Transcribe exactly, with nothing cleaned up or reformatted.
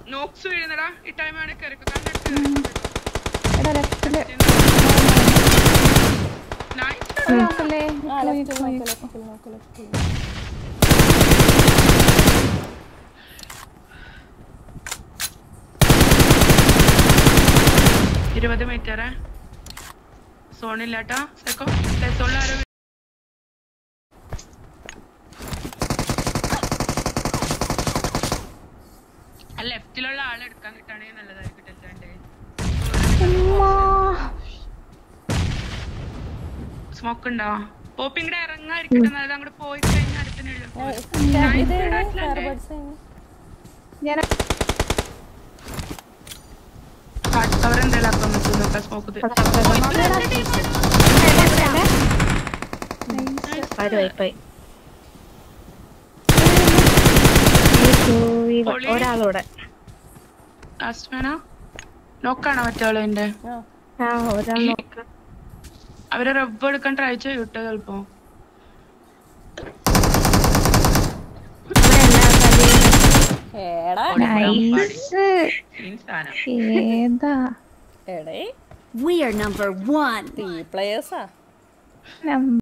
Knox വീഴുന്നടാ ഈ time ആണ് കേറി എടാ ലെഫ്റ്റില് നൈസ് നോക്കല്ലേ ആ ലെഫ്റ്റ് നോക്ക് ലെഫ്റ്റ് നോക്ക് ലെഫ്റ്റ് ഇരുപത് മീറ്ററേ സോണില്ലാട്ടാ സെക്കോ സോണിൽ ആരോ ലെഫ്റ്റിലുള്ള ആളെ എടുക്കാൻ കിട്ടുകയാണെങ്കിൽ നല്ലതായിരിക്കും സ്മോക്ക് ഉണ്ടോ പോപ്പിങ്ങടെ ഇറങ്ങാതിരിക്കട്ടെ നല്ലത് അങ്ങോട്ട് പോയി കഴിഞ്ഞാൽ അടുത്തവർ എന്തായാലും അപ്പം നോക്കാം സ്മോക്ക് ഒരാളൂടെ നോക്കാണോ മറ്റാള് എന്റെ അവരെ റബ്ബ് എടുക്കാൻ ട്രൈ ചെയ്യൂട്ടോ ചിലപ്പോ We are number one. The players are.